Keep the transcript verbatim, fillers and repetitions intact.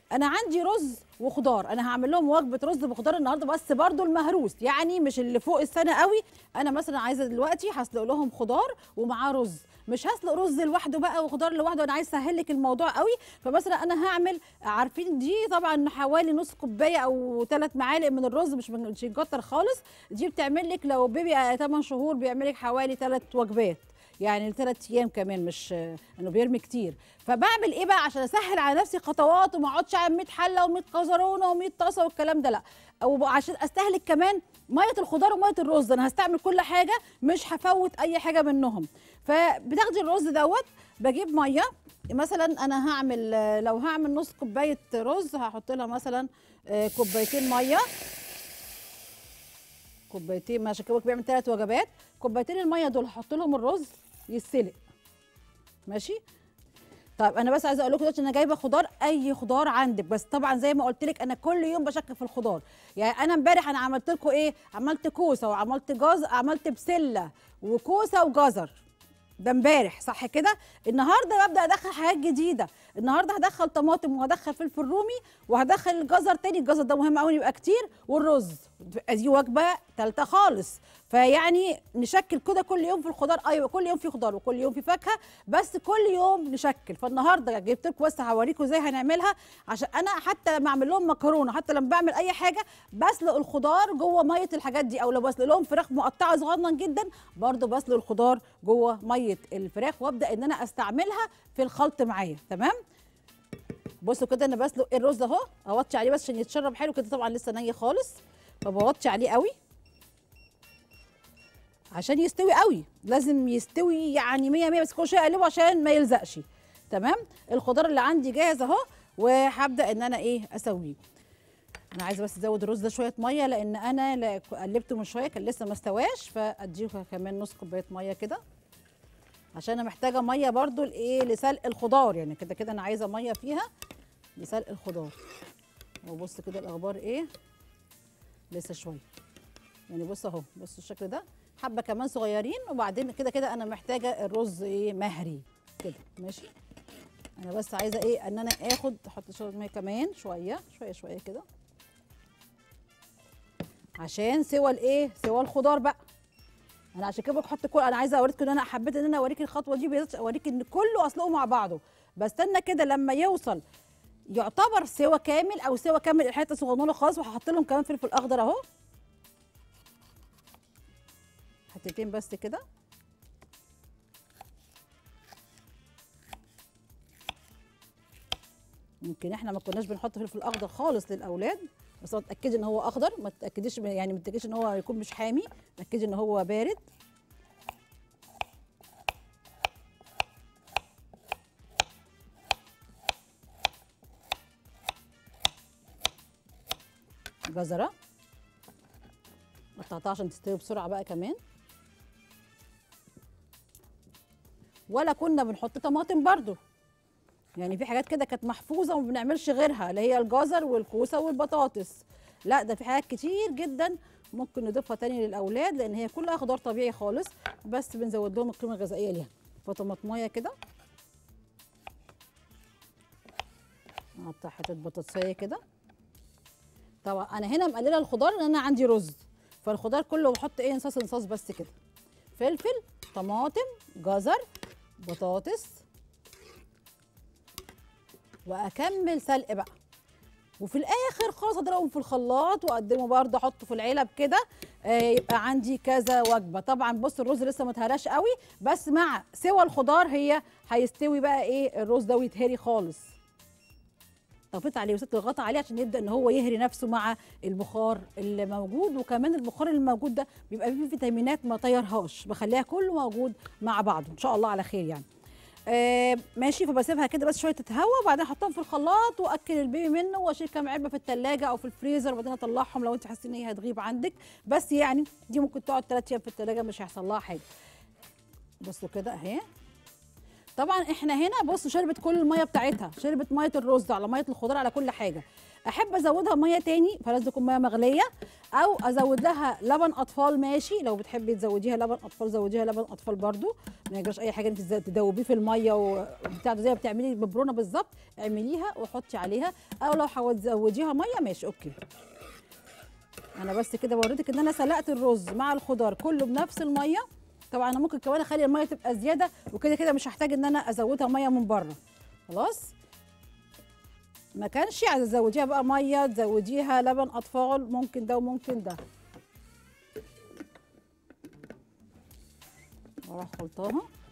انا عندي رز وخضار، انا هعمل لهم وجبه رز بخضار النهارده، بس برضو المهروس يعني مش اللي فوق السنه قوي. انا مثلا عايزه دلوقتي هسلق لهم خضار ومعاه رز، مش هسلق رز لوحده بقى وخضار لوحده، انا عايز اسهل لك الموضوع قوي. فمثلا انا هعمل، عارفين دي طبعا حوالي نص كوبايه او ثلاث معالق من الرز، مش مش نكتر خالص. دي بتعمل لك لو بيبي ثمانية شهور بيعمل لك حوالي ثلاث وجبات، يعني لثلاث ايام كمان، مش انه بيرمي كتير. فبعمل ايه بقى عشان اسهل على نفسي خطوات وما اقعدش اعمل مية حله و100 كزرونه و100 طاسه والكلام ده، لا. او عشان استهلك كمان ميه الخضار وميه الرز، انا هستعمل كل حاجه مش هفوت اي حاجه منهم. فبتاخدي الرز دوت، بجيب ميه مثلا، انا هعمل لو هعمل نص كوبايه رز هحط لها مثلا كوبايتين ميه، كوبايتين، ماشي كده بيعمل ثلاث وجبات. كوبايتين الميه دول هحط لهم الرز يتسلق، ماشي. طيب انا بس عايزه اقول لكم دلوقتي انا جايبه خضار، اي خضار عندك، بس طبعا زي ما قلت لك انا كل يوم بشكل في الخضار. يعني انا امبارح انا عملت لكم ايه، عملت كوسه وعملت جزر، عملت بسله وكوسه وجزر، ده امبارح صح كده. النهارده ببدا ادخل حاجات جديده، النهارده هدخل طماطم وهدخل فلفل رومي وهدخل الجزر تاني، الجزر ده مهم قوي يبقى كتير، والرز. دي وجبه ثالثه خالص. فيعني نشكل كده كل يوم في الخضار، ايوه كل يوم في خضار وكل يوم في فاكهه، بس كل يوم نشكل. فالنهارده جبت لكم بس هوريكم ازاي هنعملها، عشان انا حتى لما اعمل لهم مكرونه، حتى لما بعمل اي حاجه بسلق الخضار جوه ميه الحاجات دي، او لو بسلق لهم فراخ مقطعه صغنن جدا برده بسلق الخضار جوه ميه الفراخ، وابدا ان انا استعملها في الخلط معايا. تمام. بصوا كده انا بسلق الرز اهو، اوطي عليه بس عشان يتشرب حلو كده، طبعا لسه ني خالص، فبوطي عليه قوي عشان يستوي قوي، لازم يستوي يعني مية مية، بس كل شويه اقلبه عشان ما يلزقش. تمام. الخضار اللي عندي جاهز اهو، وهبدا ان انا ايه اسويه. انا عايزه بس ازود الرز ده شويه ميه، لان انا قلبته من شويه كان لسه ما استواش، فاديه كمان نص كوبايه ميه كده، عشان انا محتاجه ميه برده لايه، لسلق الخضار، يعني كده كده انا عايزه ميه فيها لسلق الخضار. وبص كده الاخبار ايه، لسه شويه يعني. بص اهو، بص الشكل ده، حبه كمان صغيرين، وبعدين كده كده انا محتاجه الرز ايه مهري كده، ماشي. انا بس عايزه ايه ان انا اخد، احط شويه ميه كمان، شويه شويه شويه كده، عشان سوى الايه، سوى الخضار بقى. انا عشان كده بحط كل، انا عايزه اوريكم ان انا حبيت ان انا اوريك الخطوه دي، اوريك ان كله اسلقه مع بعضه. بستنى كده لما يوصل يعتبر سوا كامل، او سوا كامل الحته صغنونه خالص، وهحط لهم كمان فلفل اخضر اهو، حتتين بس كده. يمكن احنا ما كناش بنحط فلفل اخضر خالص للاولاد، بس اتاكدي ان هو اخضر، ما تاكديش يعني ما تاكديش ان هو يكون مش حامي، اتاكدي ان هو بارد. جزره قطعتها عشان تستوي بسرعه بقى كمان. ولا كنا بنحط طماطم برضو، يعني في حاجات كده كانت محفوظه وما بنعملش غيرها، اللي هي الجزر والكوسه والبطاطس. لا ده في حاجات كتير جدا ممكن نضيفها تاني للاولاد، لان هي كلها خضار طبيعي خالص، بس بنزود لهم القيمه الغذائيه ليها. فطماطميه كده، نقطع حته بطاطسيه كده. طبعا انا هنا مقلله الخضار لان انا عندي رز، فالخضار كله بحط ايه، نصاص نصاص بس كده، فلفل، طماطم، جزر، بطاطس، واكمل سلق بقى. وفي الاخر خالص اضربهم في الخلاط واقدمه برده، احطه في العلب كده، آه يبقى عندي كذا وجبه. طبعا بص الرز لسه ما اتهراش قوي، بس مع سوى الخضار هي هيستوي بقى ايه الرز ده ويتهري خالص. طفيت عليه وسبت الغطا عليه عشان يبدا ان هو يهري نفسه مع البخار اللي موجود. وكمان البخار اللي موجود ده بيبقى فيه فيتامينات ما طيرهاش، بخليها كله موجود مع بعضه ان شاء الله على خير يعني. آه ماشي. فبسيبها كده بس شويه تتهوى، وبعدين احطهم في الخلاط واكل البيبي منه، واشيل كام علبه في الثلاجه او في الفريزر، وبعدين اطلعهم لو انت حاسين ان هي هتغيب عندك. بس يعني دي ممكن تقعد ثلاث ايام في الثلاجه مش هيحصل لها حاجه. بصوا كده اهي. طبعا احنا هنا بصوا شربت كل الميه بتاعتها، شربت ميه الرز على ميه الخضار على كل حاجه. احب ازودها ميه تاني فلازم تكون ميه مغليه، او ازود لها لبن اطفال ماشي، لو بتحبي تزوديها لبن اطفال زوديها لبن اطفال برده، ما يجراش اي حاجه انت تدوبيه في الميه وبتاع زي ما بتعملي ببرونه بالظبط، اعمليها وحطي عليها، او لو هتزوديها ميه ماشي اوكي. انا بس كده بوريتك ان انا سلقت الرز مع الخضار كله بنفس الميه. طبعا انا ممكن كمان اخلي الميه تبقى زياده، وكده كده مش هحتاج ان انا ازودها ميه من بره. خلاص ما كانش عايزه تزوديها بقى ميه تزوديها لبن اطفال، ممكن ده وممكن ده. واروح خلطاها